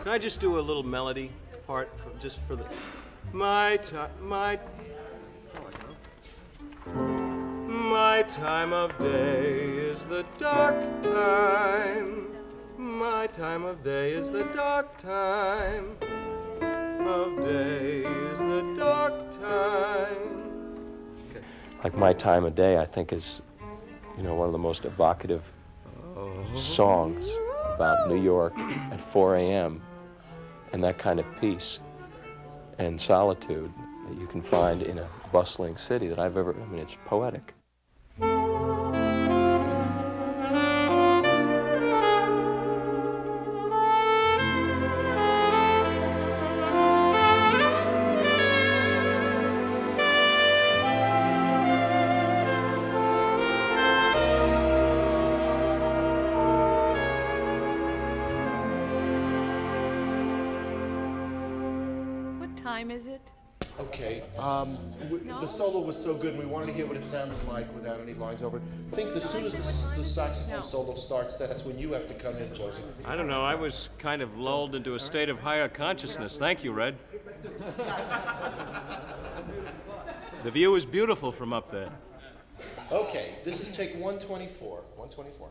Can I just do a little melody part just for the... My time of day is the dark time. My time of day is the dark time. Of day is the dark time. Okay. Like My Time of Day, I think is, you know, one of the most evocative songs about New York at 4 a.m. and that kind of peace and solitude that you can find in a bustling city that I've ever, I mean, it's poetic. Is it? Okay. The solo was so good, and we wanted to hear what it sounded like without any lines over it. I think as soon as the saxophone solo starts, that's when you have to come in, Josie. I don't know. I was kind of lulled into a state of higher consciousness. Thank you, Red. The view is beautiful from up there. Okay. This is take 124. 124.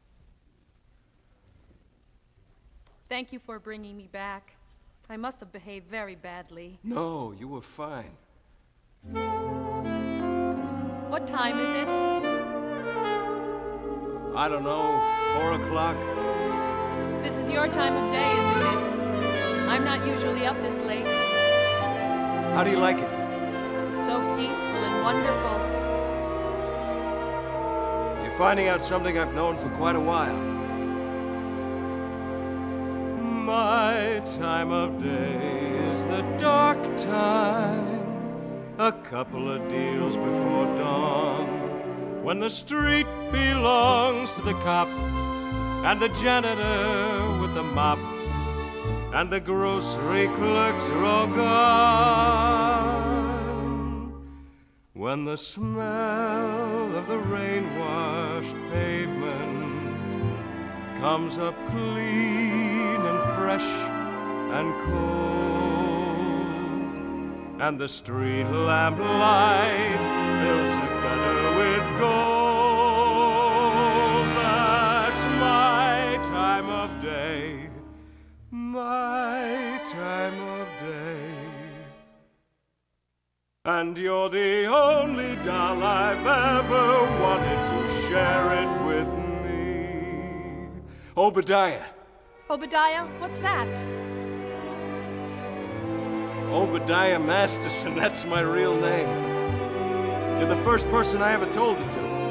Thank you for bringing me back. I must have behaved very badly. No, you were fine. What time is it? I don't know, 4 o'clock. This is your time of day, isn't it? I'm not usually up this late. How do you like it? It's so peaceful and wonderful. You're finding out something I've known for quite a while. My time of day is the dark time, a couple of deals before dawn, when the street belongs to the cop, and the janitor with the mop, and the grocery clerks are all gone, when the smell of the rain-washed pavement comes up clean and fresh and cold, and the street lamp light fills the gutter with gold. That's my time of day, my time of day. And you're the only doll I've ever wanted to share it with me. Obadiah. Obadiah? What's that? Obadiah Masterson, that's my real name. You're the first person I ever told it to.